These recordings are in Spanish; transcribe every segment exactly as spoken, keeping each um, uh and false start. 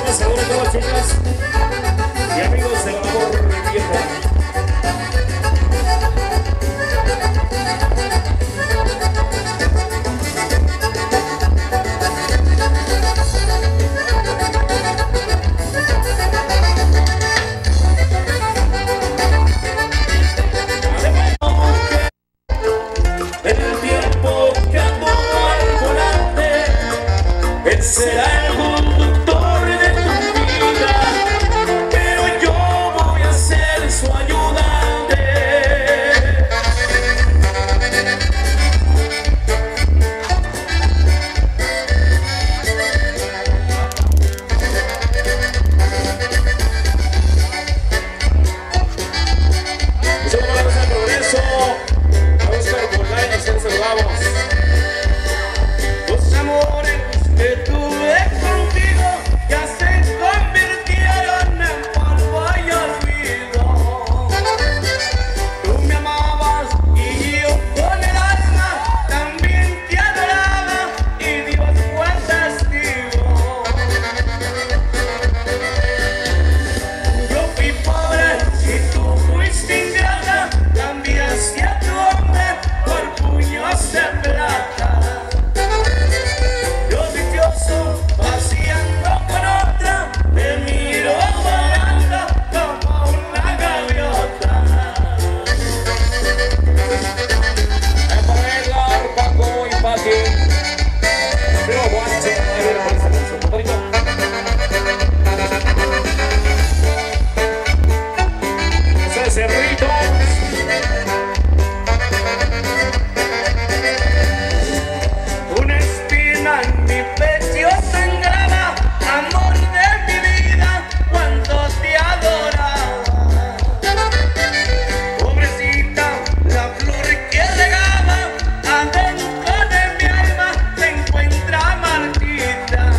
Saludos a todas chicas y amigos del amor viejo. Será el conductor de tu vida, pero yo voy a ser su ayudante. Somos la Rosa del Progreso, a Oscar Bolaños, les saludamos. Los amores que tuve contigo ya se convirtieron en polvo y olvido. Tú me amabas y yo con el alma también te adoraba, y Dios fue testigo. Yo fui pobre y tú fuiste ingrata, cambiaste a tu hombre por puños de plata. Paseando con otra, te miro volando como una gaviota. Es para Edgar, Paco y Pati. Pero guache, ahí viene por esa canción, compadrito. Ese Cerrito. Una espina en mi pecho sangraba, amor de mi vida, cuando te adoraba. Pobrecita, la flor que regaba adentro de mi alma se encuentra marchita.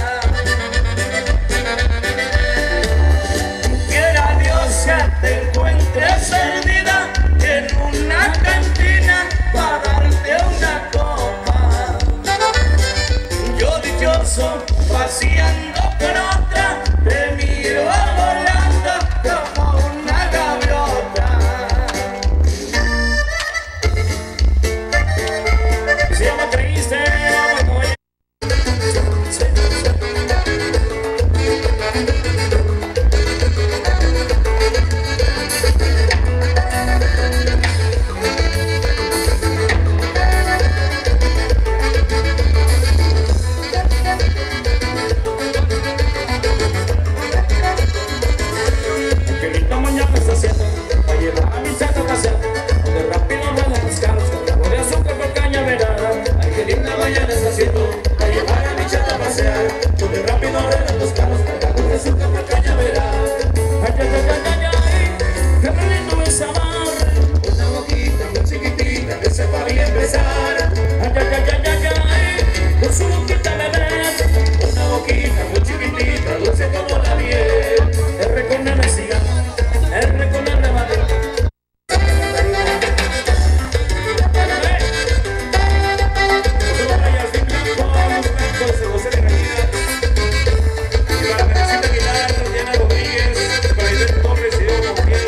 Quiera Dios que te encuentres perdida en una cantina para darte una copa. Yo dichoso, paseando con otra, te miro volando como una gaviota. Se llama Triste, vamos a qué linda mañana está haciendo, va a llevar a mi chata pasear, donde rápido ruedan los carros, con carro de azúcar por cañaveral. Ay, qué linda mañana está haciendo, a llevar a mi chata a pasear, donde rápido ruedan los carros, cargados de azúcar por cañaveral. Ay, ay, ay, ay, ay, ay, qué bonito es amar. Una boquita muy chiquitita que se podía empezar. Ay, ay, ay, ay, ay, ay, con su boquita bebé. Una boquita muy chiquitita, dulce como la miel. R con R siga, R con R vale. José Rayas, Big Blanco, los blancos de José de Medina. Y para Teresita Aguilar, Diana Rodríguez, para Ivette Torres y Diego Montiel.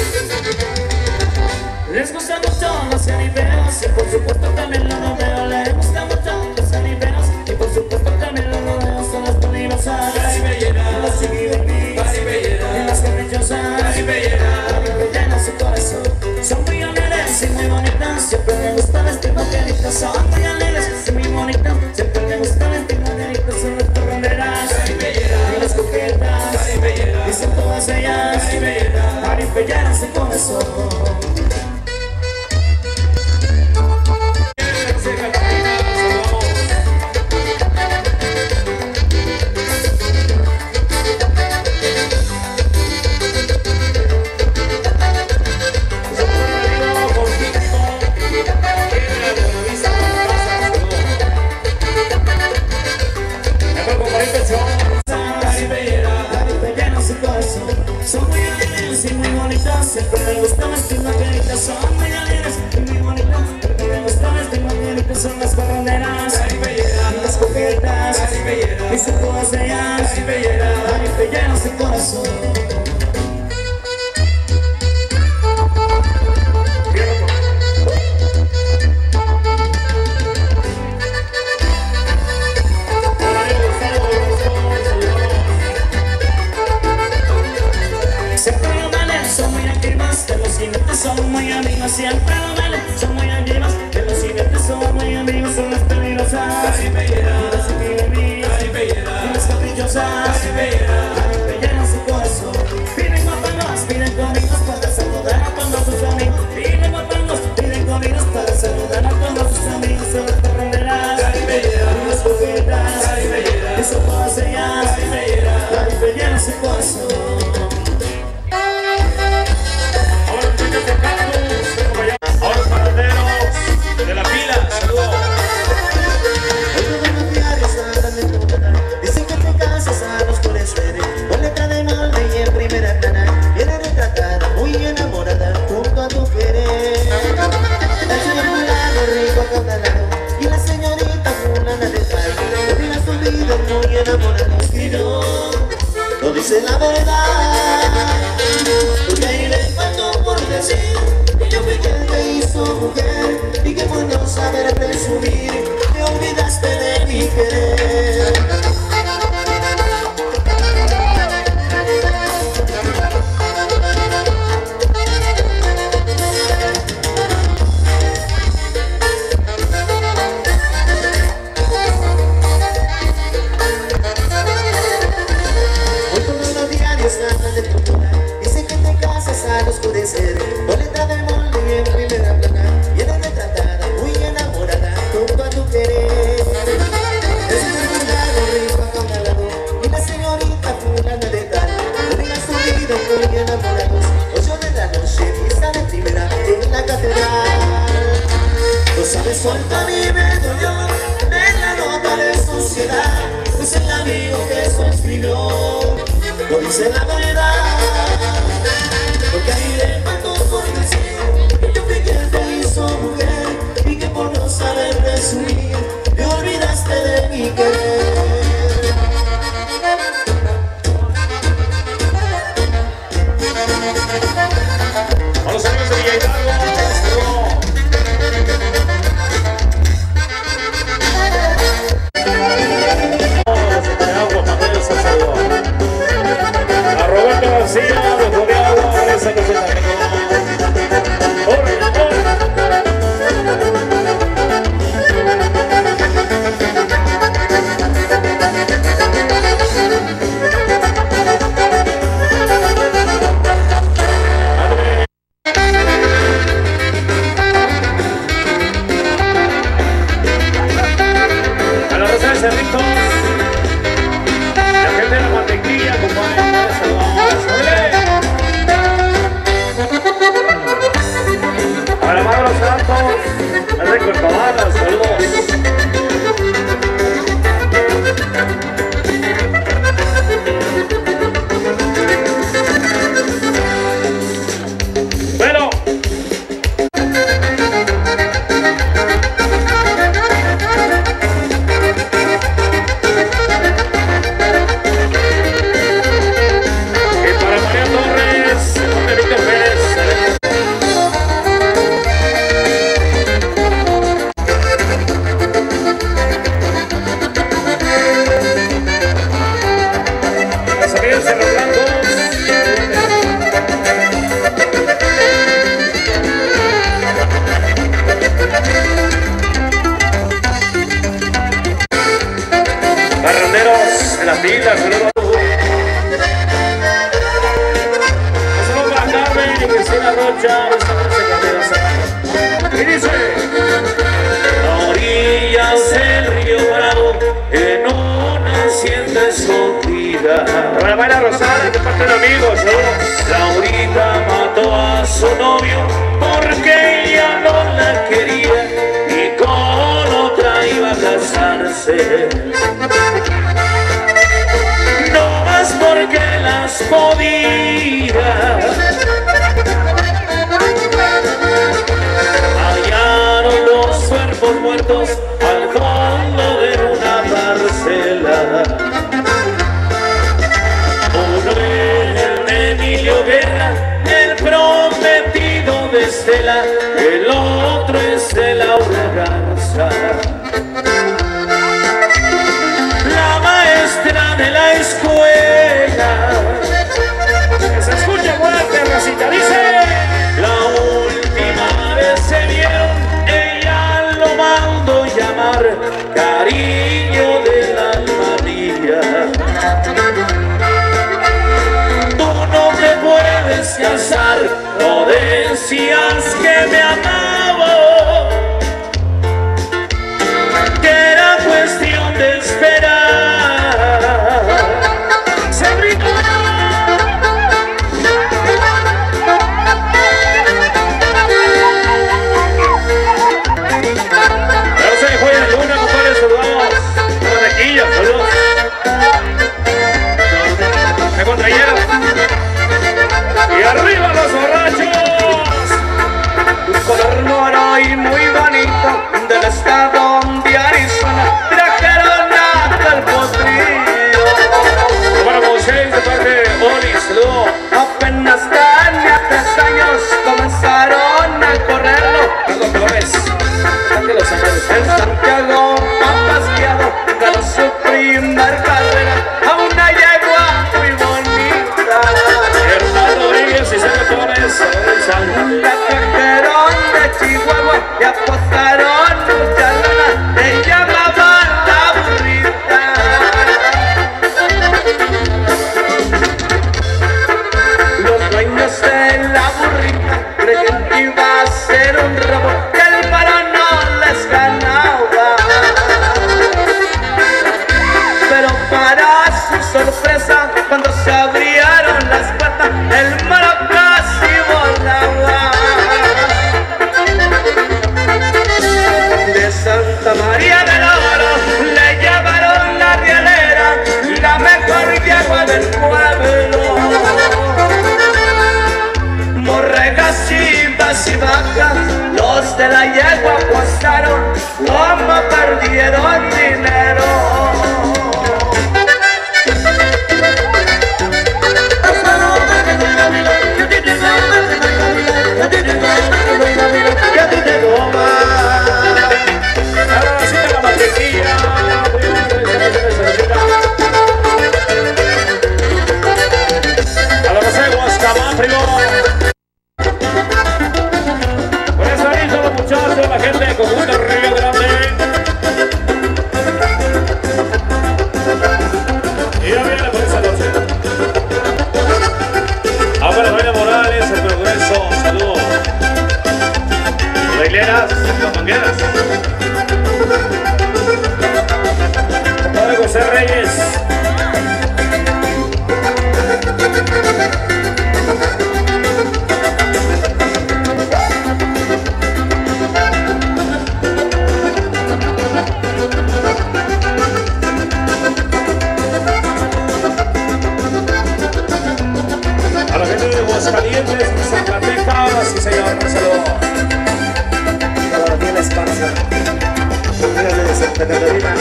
Les gusta mucho los caribeos y por supuesto también los rodeos. Les gusta mucho los caribeos y por supuesto también los rodeos. Son las polirosas, las chiquibebis, y las caprichosas, caribeñas su corazón. Son muy alegres y muy bonitas, siempre me gusta vestir vaqueritas. Son muy alegres y muy bonitas, siempre me gusta vestir vaqueritas. Son las parranderas y las coquetas, y son todas ellas caribeñas su corazón. Son muy alegres y muy bonitas, siempre me gustan las primaveritas. Son muy alegres y muy bonitas, siempre me gustan las primaveritas. Son las parranderas y las coquetas, y son todas ellas caribeñas. son muy amigos, siempre lo valen, son muy amigos. De los siguientes son muy amigos, son las peligrosas. Las que viven bien, y las caprichosas. Rellenan su corazón. Piden guapangos, piden conmigo para saludar a todos sus amigos. Piden guapangos, piden conmigo para saludar a todos sus amigos. Son las parranderas, y las coquetas, eso todas ellas. Rellenan su corazón. No dice la verdad, porque ahí le faltó por decir que yo fui quien te hizo mujer y que por no saber presumir te olvidaste de mi querer. Con letra de molde y en primera plana, viene retratada, muy enamorada, junto a tu querer. Es un lado rico acaudalado y la señorita fulana de tal. Hubieran subido muy enamorados, ocho de la noche, fiesta de primera en la catedral. No sabes cuánto a mí me dolió en la nota de sociedad, pues el amigo que eso escribió no dice la verdad. Porque ahí le faltó por decir que yo fui quien te hizo mujer y que por no saber resumir te olvidaste de mi querer. A los amigos de Villa Hidalgo, a Roberto García, de Jodeagua, esa que se la a la Rosa de Cerritos, la gente de la mantequilla, compadre. Para Madro Santos, el rico Cabana, saludos. Bueno. Y para María Torres, Víctor Pérez. Barranderos en la fila, saludos. Saludos para Carmen y Cristina Rocha, y dice: a orillas del río Bravo, en una hacienda escondida. Para Mayra Rosales, de parte de amigos, ¿no? Laurita mató a su novio porque ella no la quería y con otra iba a casarse. No más porque las podía. Hallaron los cuerpos muertos al fondo de una parcela. Uno es el de Emilio Guerra, el prometido de Estela, el otro es de Laura Garza. La maestra de la escuela, que se escuche fuerte, racita, dice: la cariño del alma mía. Tú no te puedes casar, no decías que me amaba, que era cuestión de esperar. Sabrina. Y arriba los borrachos, un color moro y muy bonito del estado de Arizona, trajeron hasta el potrillo. Para Moisés de parte de Oli, saludo. Apenas tenía tres años, comenzaron a correrlo. Carlos Flores, que los años en Santiago, apasqueado, ganó su primer carrera a una yegua muy bonita. Hernán Rodríguez y Sergio Torres, la trajeron de Chihuahua y apostaron mucha lana, le llamaban la burrita. Los dueños de la burrita creían que iba a ser un robo, que el paro no les ganaba. Pero para su sorpresa, cuando se abrieron las puertas, el malo casi volaba. De Santa María del Oro le llevaron la rielera, la mejor yegua del pueblo. Borregas, chivas y vacas, los de la yegua apostaron, como perdieron dinero. Las mangueras. Padre José Reyes. A la gente de Aguascalientes, Zacatecas, sí señor, un saludo. Esparza, de Santa Catarina.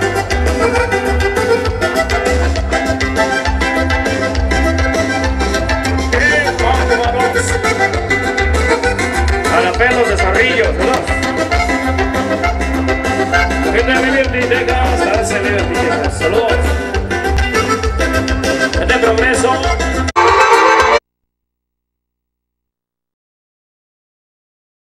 A la pelos de Zarrillos, ¿no? Gente de Liberty, Texas, darse Liberty, Texas. Saludos. Gente de Progreso.